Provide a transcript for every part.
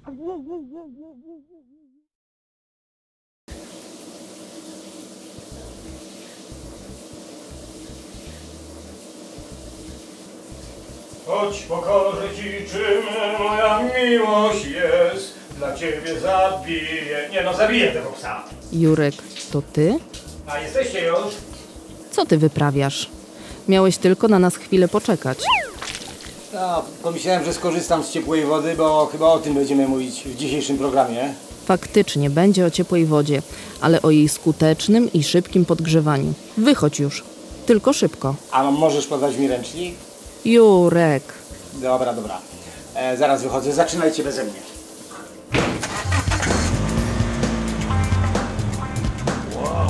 Chodź, pokażę ci, czym moja miłość jest. Dla ciebie zabiję. Nie no, zabiję tego psa. Jurek, to ty? A jesteście już? Co ty wyprawiasz? Miałeś tylko na nas chwilę poczekać. No, pomyślałem, że skorzystam z ciepłej wody, bo chyba o tym będziemy mówić w dzisiejszym programie. Faktycznie, będzie o ciepłej wodzie, ale o jej skutecznym i szybkim podgrzewaniu. Wychodź już. Tylko szybko. A możesz podać mi ręcznik? Jurek. Dobra. Zaraz wychodzę. Zaczynajcie beze mnie. Wow.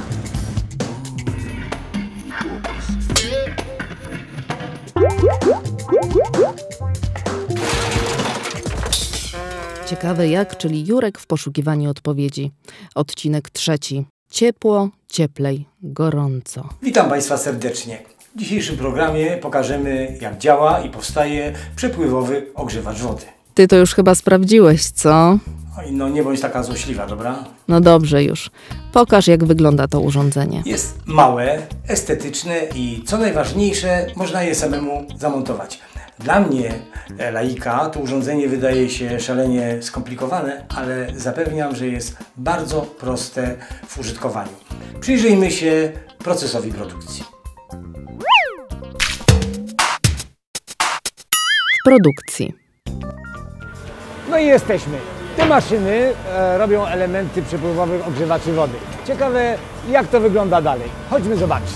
Ciekawe jak, czyli Jurek w poszukiwaniu odpowiedzi. Odcinek 3. Ciepło, cieplej, gorąco. Witam Państwa serdecznie. W dzisiejszym programie pokażemy, jak działa i powstaje przepływowy ogrzewacz wody. Ty to już chyba sprawdziłeś, co? Oj, no nie bądź taka złośliwa, dobra? No dobrze już. Pokaż, jak wygląda to urządzenie. Jest małe, estetyczne i co najważniejsze, można je samemu zamontować. Dla mnie, laika, to urządzenie wydaje się szalenie skomplikowane, ale zapewniam, że jest bardzo proste w użytkowaniu. Przyjrzyjmy się procesowi produkcji. W produkcji. No i jesteśmy. Te maszyny robią elementy przepływowych ogrzewaczy wody. Ciekawe, jak to wygląda dalej. Chodźmy zobaczyć.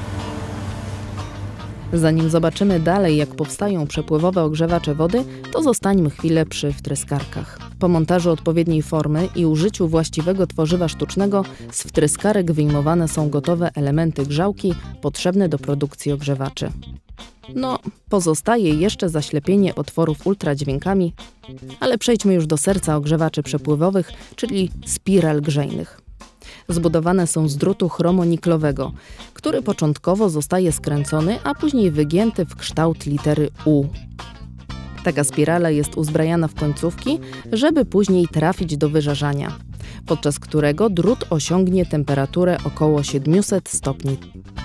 Zanim zobaczymy dalej, jak powstają przepływowe ogrzewacze wody, to zostańmy chwilę przy wtryskarkach. Po montażu odpowiedniej formy i użyciu właściwego tworzywa sztucznego z wtryskarek wyjmowane są gotowe elementy grzałki potrzebne do produkcji ogrzewaczy. No, pozostaje jeszcze zaślepienie otworów ultradźwiękami, ale przejdźmy już do serca ogrzewaczy przepływowych, czyli spiral grzejnych. Zbudowane są z drutu chromoniklowego, który początkowo zostaje skręcony, a później wygięty w kształt litery U. Taka spirala jest uzbrajana w końcówki, żeby później trafić do wyżarzania, podczas którego drut osiągnie temperaturę około 700 stopni.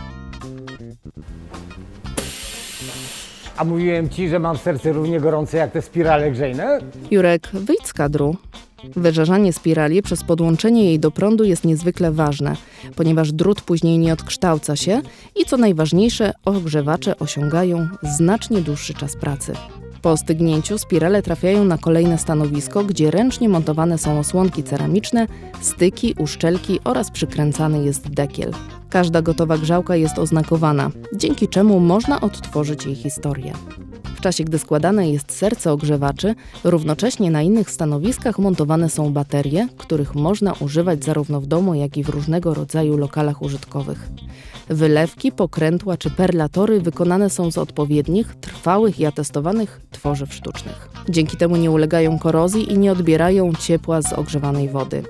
A mówiłem Ci, że mam serce równie gorące jak te spirale grzejne? Jurek, wyjdź z kadru. Wyżarzanie spirali przez podłączenie jej do prądu jest niezwykle ważne, ponieważ drut później nie odkształca się i co najważniejsze, ogrzewacze osiągają znacznie dłuższy czas pracy. Po ostygnięciu spirale trafiają na kolejne stanowisko, gdzie ręcznie montowane są osłonki ceramiczne, styki, uszczelki oraz przykręcany jest dekiel. Każda gotowa grzałka jest oznakowana, dzięki czemu można odtworzyć jej historię. W czasie, gdy składane jest serce ogrzewaczy, równocześnie na innych stanowiskach montowane są baterie, których można używać zarówno w domu, jak i w różnego rodzaju lokalach użytkowych. Wylewki, pokrętła czy perlatory wykonane są z odpowiednich, trwałych i atestowanych tworzyw sztucznych. Dzięki temu nie ulegają korozji i nie odbierają ciepła z ogrzewanej wody.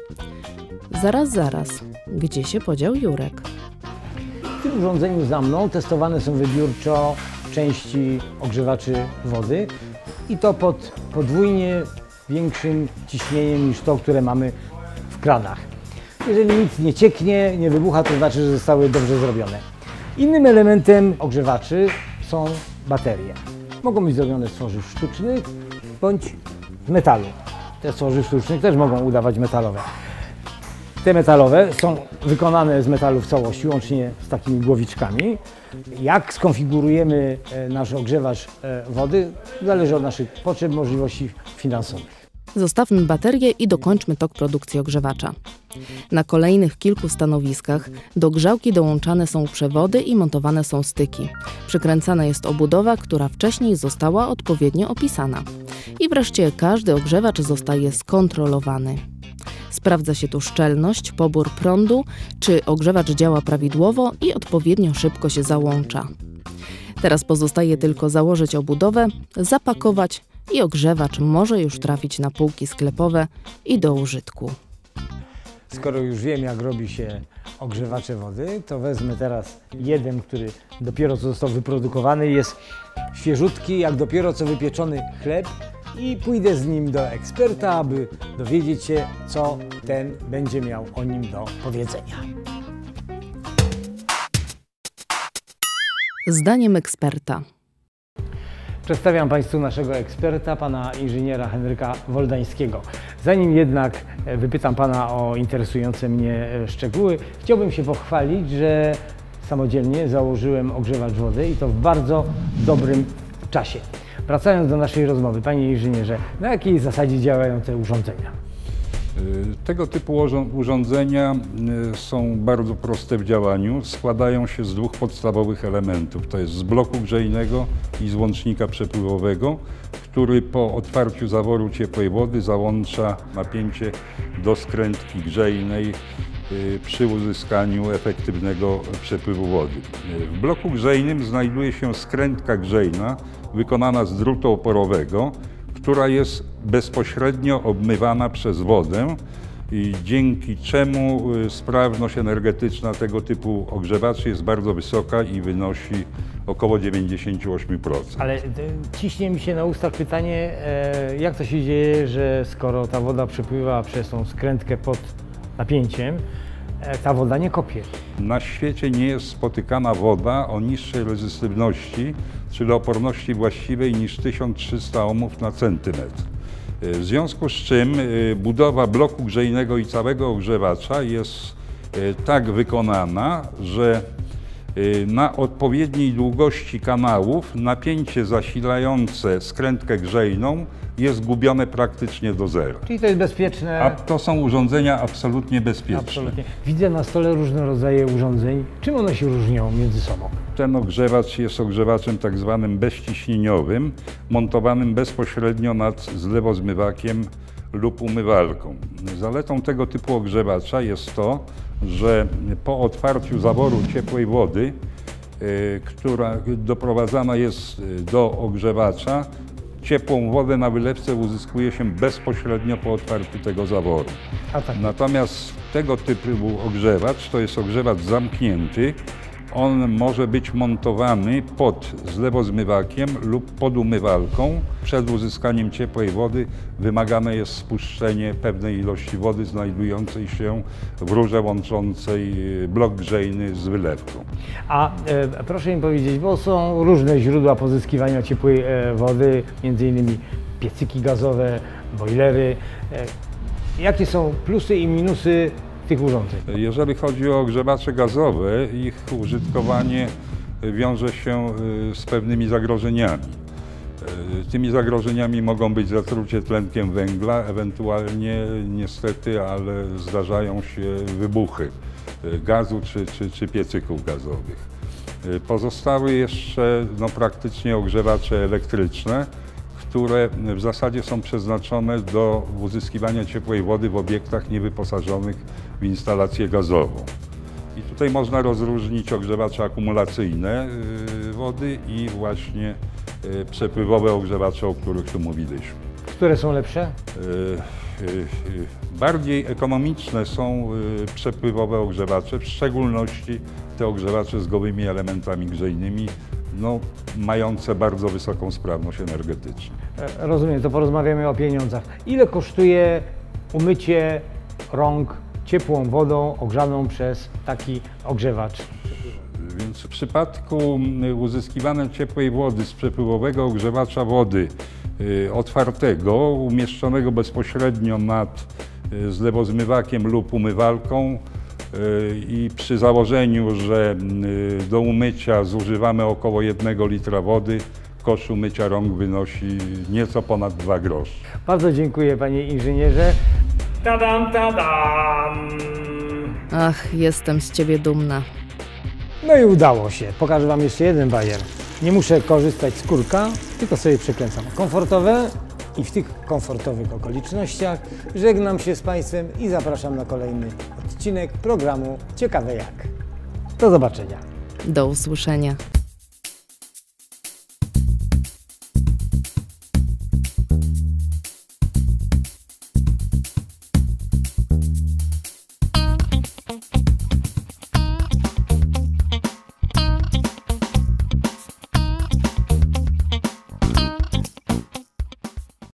Zaraz. Gdzie się podział Jurek? W tym urządzeniu za mną testowane są wybiórczo części ogrzewaczy wody i to pod podwójnie większym ciśnieniem niż to, które mamy w kranach. Jeżeli nic nie cieknie, nie wybucha, to znaczy, że zostały dobrze zrobione. Innym elementem ogrzewaczy są baterie. Mogą być zrobione z tworzyw sztucznych bądź z metalu. Te z tworzyw sztucznych też mogą udawać metalowe. Te metalowe są wykonane z metalu w całości, łącznie z takimi głowiczkami. Jak skonfigurujemy nasz ogrzewacz wody, zależy od naszych potrzeb, możliwości finansowych. Zostawmy baterię i dokończmy tok produkcji ogrzewacza. Na kolejnych kilku stanowiskach do grzałki dołączane są przewody i montowane są styki. Przykręcana jest obudowa, która wcześniej została odpowiednio opisana. I wreszcie każdy ogrzewacz zostaje skontrolowany. Sprawdza się tu szczelność, pobór prądu, czy ogrzewacz działa prawidłowo i odpowiednio szybko się załącza. Teraz pozostaje tylko założyć obudowę, zapakować i ogrzewacz może już trafić na półki sklepowe i do użytku. Skoro już wiem, jak robi się ogrzewacze wody, to wezmę teraz jeden, który dopiero co został wyprodukowany. Jest świeżutki, jak dopiero co wypieczony chleb i pójdę z nim do eksperta, aby dowiedzieć się, co ten będzie miał o nim do powiedzenia. Zdaniem eksperta. Przedstawiam Państwu naszego eksperta, pana inżyniera Henryka Woldańskiego. Zanim jednak wypytam pana o interesujące mnie szczegóły, chciałbym się pochwalić, że samodzielnie założyłem ogrzewacz wody i to w bardzo dobrym czasie. Wracając do naszej rozmowy, panie inżynierze, na jakiej zasadzie działają te urządzenia? Tego typu urządzenia są bardzo proste w działaniu. Składają się z dwóch podstawowych elementów. To jest z bloku grzejnego i z łącznika przepływowego, który po otwarciu zaworu ciepłej wody załącza napięcie do skrętki grzejnej przy uzyskaniu efektywnego przepływu wody. W bloku grzejnym znajduje się skrętka grzejna wykonana z drutu oporowego, która jest bezpośrednio obmywana przez wodę i dzięki czemu sprawność energetyczna tego typu ogrzewaczy jest bardzo wysoka i wynosi około 98%. Ale ciśnie mi się na ustach pytanie, jak to się dzieje, że skoro ta woda przepływa przez tą skrętkę pod napięciem, ta woda nie kopie? Na świecie nie jest spotykana woda o niższej rezystywności, czyli oporności właściwej niż 1300 ohmów na centymetr. W związku z czym budowa bloku grzejnego i całego ogrzewacza jest tak wykonana, że na odpowiedniej długości kanałów napięcie zasilające skrętkę grzejną jest gubione praktycznie do zera. Czyli to jest bezpieczne? A to są urządzenia absolutnie bezpieczne. Absolutnie. Widzę na stole różne rodzaje urządzeń. Czym one się różnią między sobą? Ten ogrzewacz jest ogrzewaczem tak zwanym bezciśnieniowym, montowanym bezpośrednio nad zlewozmywakiem lub umywalką. Zaletą tego typu ogrzewacza jest to, że po otwarciu zaworu ciepłej wody, która doprowadzana jest do ogrzewacza, ciepłą wodę na wylewce uzyskuje się bezpośrednio po otwarciu tego zaworu. Natomiast tego typu ogrzewacz to jest ogrzewacz zamknięty. On może być montowany pod zlewozmywakiem lub pod umywalką. Przed uzyskaniem ciepłej wody wymagane jest spuszczenie pewnej ilości wody znajdującej się w rurze łączącej blok grzejny z wylewką. A proszę mi powiedzieć, bo są różne źródła pozyskiwania ciepłej wody, między innymi piecyki gazowe, bojlery. Jakie są plusy i minusy tych urządzeń? Jeżeli chodzi o ogrzewacze gazowe, ich użytkowanie wiąże się z pewnymi zagrożeniami. Tymi zagrożeniami mogą być zatrucie tlenkiem węgla, ewentualnie niestety, ale zdarzają się wybuchy gazu czy piecyków gazowych. Pozostały jeszcze praktycznie ogrzewacze elektryczne, które w zasadzie są przeznaczone do uzyskiwania ciepłej wody w obiektach niewyposażonych w instalację gazową. I tutaj można rozróżnić ogrzewacze akumulacyjne wody i właśnie przepływowe ogrzewacze, o których tu mówiliśmy. Które są lepsze? Bardziej ekonomiczne są przepływowe ogrzewacze, w szczególności te ogrzewacze z gołymi elementami grzejnymi, mające bardzo wysoką sprawność energetyczną. Rozumiem, to porozmawiamy o pieniądzach. Ile kosztuje umycie rąk ciepłą wodą ogrzaną przez taki ogrzewacz? Więc w przypadku uzyskiwania ciepłej wody z przepływowego ogrzewacza wody otwartego, umieszczonego bezpośrednio nad zlewozmywakiem lub umywalką, i przy założeniu, że do umycia zużywamy około 1 litra wody, koszt umycia rąk wynosi nieco ponad 2 grosze. Bardzo dziękuję, panie inżynierze. Tadam, tadam! Ach, jestem z ciebie dumna. No i udało się. Pokażę wam jeszcze jeden bajer. Nie muszę korzystać z kurka, tylko sobie przekręcam. Komfortowe i w tych komfortowych okolicznościach żegnam się z państwem i zapraszam na kolejny odcinek programu Ciekawe Jak. Do zobaczenia. Do usłyszenia.